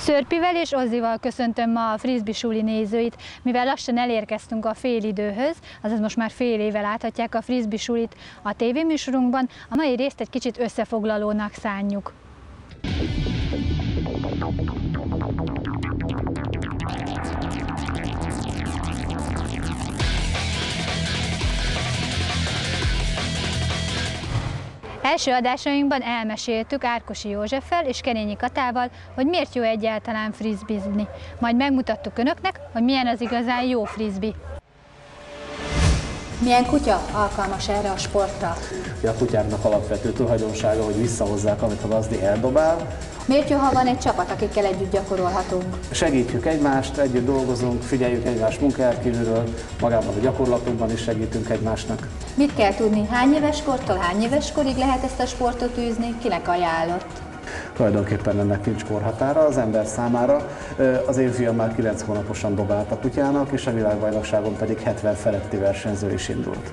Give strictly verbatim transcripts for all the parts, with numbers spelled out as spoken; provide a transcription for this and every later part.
Szörpivel és Ozzival köszöntöm ma a Frisbee Suli nézőit, mivel lassan elérkeztünk a félidőhöz, azaz most már fél éve láthatják a Frisbee Sulit a tévéműsorunkban, a mai részt egy kicsit összefoglalónak szánjuk. Első adásainkban elmeséltük Árkosi Józseffel és Kerényi Katával, hogy miért jó egyáltalán frisbeezni. Majd megmutattuk önöknek, hogy milyen az igazán jó frisbee. Milyen kutya alkalmas erre a sportra? A kutyáknak alapvető tulajdonsága, hogy visszahozzák, amit a gazdi eldobál. Miért jó, ha van egy csapat, akikkel együtt gyakorolhatunk? Segítjük egymást, együtt dolgozunk, figyeljük egymás munkáját kívülről, magában a gyakorlatunkban is segítünk egymásnak. Mit kell tudni, hány éves kortól hány éves korig lehet ezt a sportot űzni, kinek ajánlott? Tulajdonképpen ennek nincs korhatára az ember számára. Az én fiam már kilenc hónaposan dobált a kutyának, és a világbajnokságon pedig hetven feletti versenyző is indult.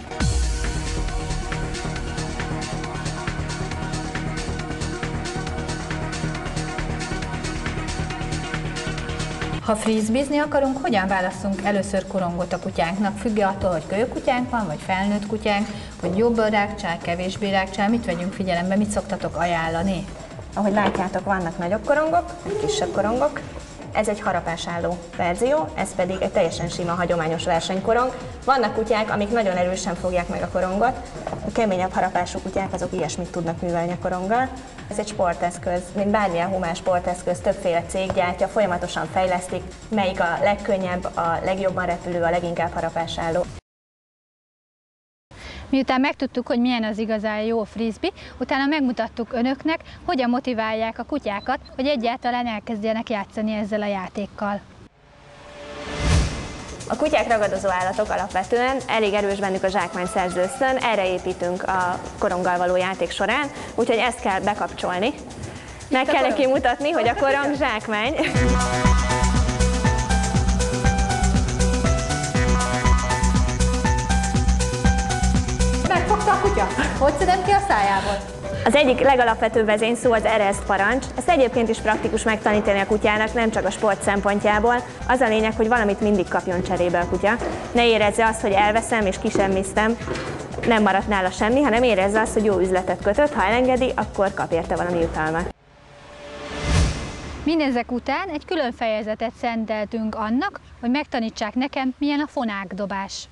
Ha frisbeezni akarunk, hogyan válasszunk először korongot a kutyánknak? Függ attól, hogy kölyökutyánk van, vagy felnőtt kutyánk, hogy jobb a rágcsál, kevésbé rágcsál, mit vegyünk figyelembe, mit szoktatok ajánlani? Ahogy látjátok, vannak nagyobb korongok, kisebb korongok. Ez egy harapásálló verzió, ez pedig egy teljesen sima, hagyományos versenykorong. Vannak kutyák, amik nagyon erősen fogják meg a korongot. A keményebb harapású kutyák azok ilyesmit tudnak művelni a koronggal. Ez egy sporteszköz, mint bármilyen humán sporteszköz, többféle cég gyártja, folyamatosan fejlesztik, melyik a legkönnyebb, a legjobban repülő, a leginkább harapásálló. Miután megtudtuk, hogy milyen az igazán jó frisbee, utána megmutattuk önöknek, hogyan motiválják a kutyákat, hogy egyáltalán elkezdjenek játszani ezzel a játékkal. A kutyák ragadozó állatok alapvetően, elég erős bennük a zsákmányszerző ösztön, erre építünk a koronggal való játék során, úgyhogy ezt kell bekapcsolni. Meg kell neki mutatni, hogy a korong zsákmány. Megfogta a kutya? Hogy szedem ki a szájából? Az egyik legalapvetőbb vezényszó az ereszt parancs. Ezt egyébként is praktikus megtanítani a kutyának, nem csak a sport szempontjából. Az a lényeg, hogy valamit mindig kapjon cserébe a kutya. Ne érezze azt, hogy elveszem és kisemmiztem, nem maradt nála semmi, hanem érezze azt, hogy jó üzletet kötött, ha elengedi, akkor kap érte valami jutalmat. Mindezek után egy külön fejezetet szenteltünk annak, hogy megtanítsák nekem, milyen a fonákdobás.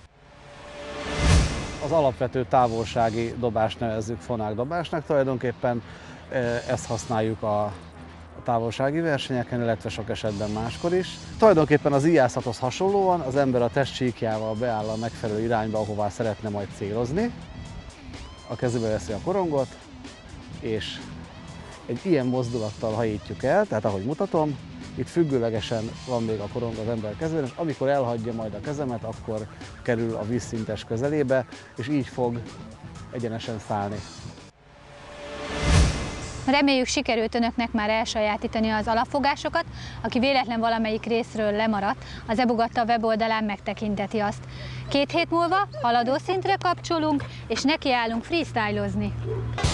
Az alapvető távolsági dobást nevezzük fonákdobásnak, tulajdonképpen ezt használjuk a távolsági versenyeken, illetve sok esetben máskor is. Tulajdonképpen az íjászathoz hasonlóan az ember a testcsíkjával beáll a megfelelő irányba, ahová szeretne majd célozni. A kezébe veszi a korongot, és egy ilyen mozdulattal hajítjuk el, tehát ahogy mutatom, itt függőlegesen van még a korong az ember kezében, és amikor elhagyja majd a kezemet, akkor kerül a vízszintes közelébe, és így fog egyenesen szállni. Reméljük, sikerült önöknek már elsajátítani az alapfogásokat. Aki véletlen valamelyik részről lemaradt, az eBugatta weboldalán megtekinteti azt. Két hét múlva haladó szintre kapcsolunk, és nekiállunk freestylozni.